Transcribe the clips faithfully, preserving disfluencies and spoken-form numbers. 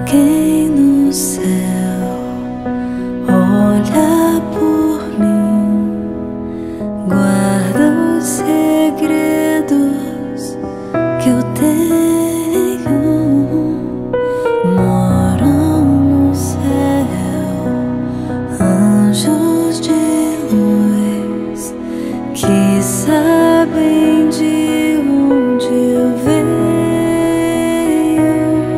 Alguém no céu olha por mim, guarda os segredos que eu tenho. Moram no céu anjos de luz que sabem de onde eu venho.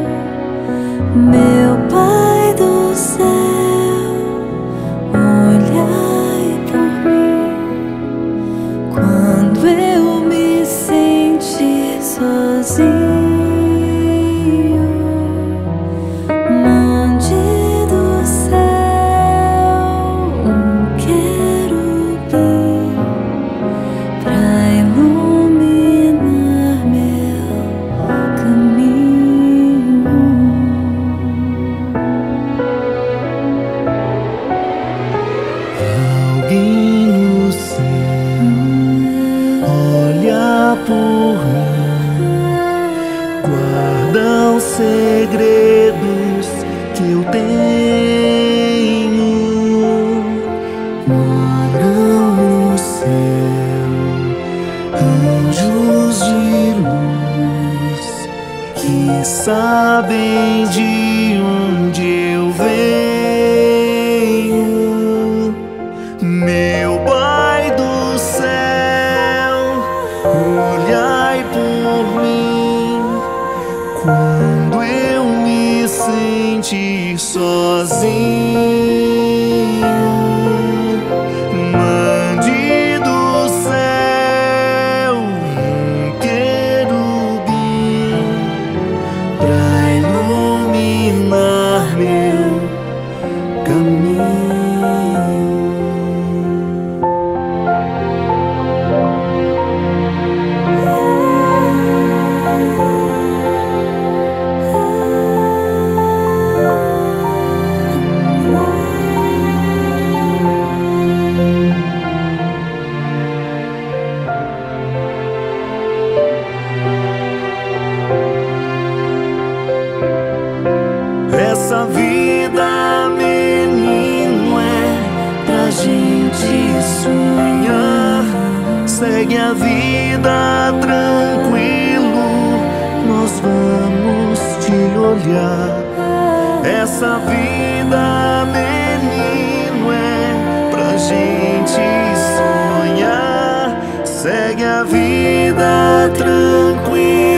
Meu Pai do céu, olhai por mim quando eu me sentir sozinho. Mande do céu um querubim pra iluminar meu caminho. Alguém no céu olha por mim, guarda os segredos que eu tenho. Moram no céu anjos de luz que sabem de onde eu venho. Meu Pai do céu, olhai por mim quando eu me sentir sozinho. Mande do céu um querubim pra iluminar meu caminho. Essa vida, menino, é pra gente sonhar. Segue a vida tranquilo, nós vamos te olhar. Essa vida, menino, é pra gente sonhar. Segue a vida tranquilo,